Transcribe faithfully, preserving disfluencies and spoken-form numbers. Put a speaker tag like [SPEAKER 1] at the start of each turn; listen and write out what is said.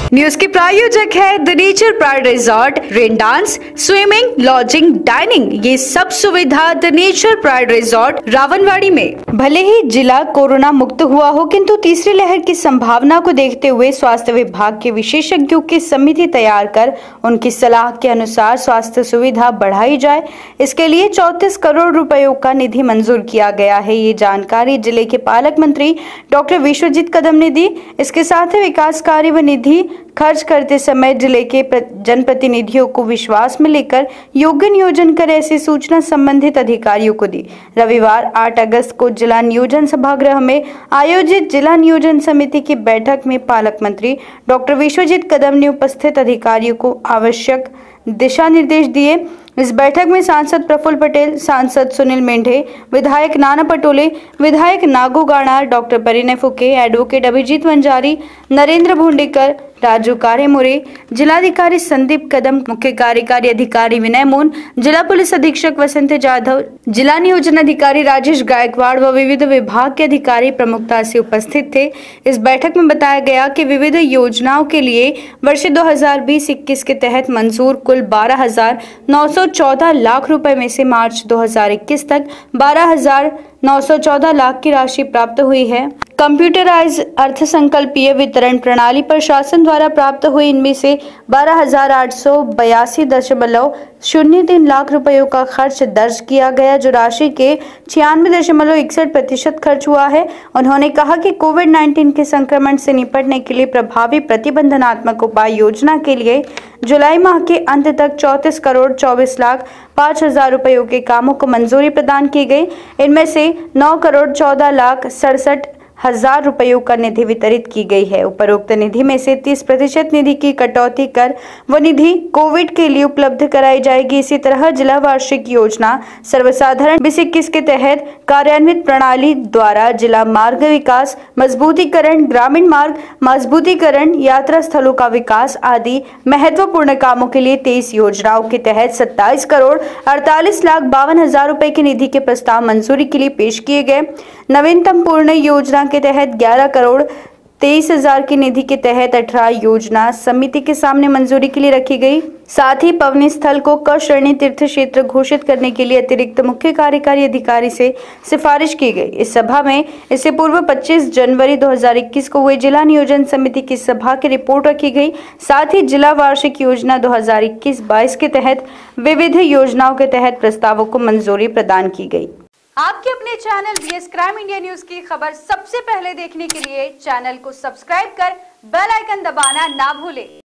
[SPEAKER 1] News के प्रायोजक है the Nature Pride resort. Rain dance, swimming, lodging, dining, ये सब सुविधा the Nature Pride resort Rawanwadi में। भले ही जिला कोरोना मुक्त हुआ हो, किंतु तीसरी लहर की संभावना को देखते हुए स्वास्थ्य विभाग के विशेषज्ञों की समिति तैयार कर उनकी सलाह के अनुसार स्वास्थ्य सुविधा बढ़ाई जाए। इसके लिए चौंतीस करोड़ रुपयों का निधि मंजूर किया गया है। ये जानकारी जिले के पालक मंत्री डॉक्टर विश्वजीत कदम ने दी। इसके साथ ही विकास कार्य व निधि खर्च करते समय जिले के जनप्रतिनिधियों को विश्वास में लेकर योग्य नियोजन कर ऐसी सूचना संबंधित अधिकारियों को दी। रविवार आठ अगस्त को जिला नियोजन सभागृह में आयोजित जिला नियोजन समिति की बैठक में पालक मंत्री डॉक्टर विश्वजीत कदम ने उपस्थित अधिकारियों को आवश्यक दिशा निर्देश दिए। इस बैठक में सांसद प्रफुल्ल पटेल, सांसद सुनील मेंढे, विधायक नाना पटोले, विधायक नागू गाणार, डॉक्टर परिणय फुके, एडवोकेट अभिजीत वंजारी, नरेंद्र भोंडेकर, राजू कारेमोरे, जिलाधिकारी संदीप कदम, मुख्य कार्यकारी अधिकारी विनय मोन, जिला पुलिस अधीक्षक वसंत जाधव, जिला नियोजन अधिकारी राजेश गायकवाड़ व विविध विभाग के अधिकारी प्रमुखता से उपस्थित थे। इस बैठक में बताया गया कि विविध योजनाओं के लिए वर्ष दो हजार बीस इक्कीस के तहत मंजूर कुल बारह हजार नौ सौ चौदह लाख रुपए में से मार्च दो हजार इक्कीस तक बारह हजार नौ सौ चौदह लाख की राशि प्राप्त हुई है। कंप्यूटराइज अर्थसंकल्पीय वितरण प्रणाली पर शासन द्वारा प्राप्त हुई इनमें से बारह हजार आठ सौ बयासी दशमलव शून्य तीन लाख रुपयों का खर्च दर्ज किया गया, जो राशि के छियानवे दशमलव इकसठ प्रतिशत खर्च हुआ है। उन्होंने कहा कि कोविड नाइन्टीन के संक्रमण से निपटने के लिए प्रभावी प्रतिबंधनात्मक उपाय योजना के लिए जुलाई माह के अंत तक चौंतीस करोड़ चौबीस लाख पाँच हजार रुपयों के कामों को मंजूरी प्रदान की गई। इनमें से नौ करोड़ चौदह लाख सड़सठ हजार रुपयों का निधि वितरित की गई है। उपरोक्त निधि में से तीस प्रतिशत निधि की कटौती कर व निधि कोविड के लिए उपलब्ध कराई जाएगी। इसी तरह जिला वार्षिक योजना सर्वसाधारण बीस इक्कीस के तहत कार्यान्वित प्रणाली द्वारा जिला मार्ग विकास, मजबूतीकरण, ग्रामीण मार्ग मजबूतीकरण, यात्रा स्थलों का विकास आदि महत्वपूर्ण कामों के लिए तेईस योजनाओं के तहत सत्ताईस करोड़ अड़तालीस लाख बावन हजार रुपए की निधि के प्रस्ताव मंजूरी के लिए पेश किए गए। नवीनतम पूर्ण योजना के तहत ग्यारह करोड़ तेईस हजार की निधि के तहत अठारह योजना समिति के सामने मंजूरी के लिए रखी गई। साथ ही पवनी स्थल को क श्रेणी तीर्थ क्षेत्र घोषित करने के लिए अतिरिक्त मुख्य कार्यकारी अधिकारी से सिफारिश की गई। इस सभा में इससे पूर्व पच्चीस जनवरी दो हजार इक्कीस को हुए जिला नियोजन समिति की सभा की रिपोर्ट रखी गई। साथ ही जिला वार्षिक योजना दो हजार इक्कीस बाईस के तहत विविध योजनाओं के तहत प्रस्तावों को मंजूरी प्रदान की गई।
[SPEAKER 2] आपके अपने channel BS Crime India news की खबर सबसे पहले देखने के लिए चैनल को सब्सक्राइब कर बेल आइकन दबाना ना भूलें।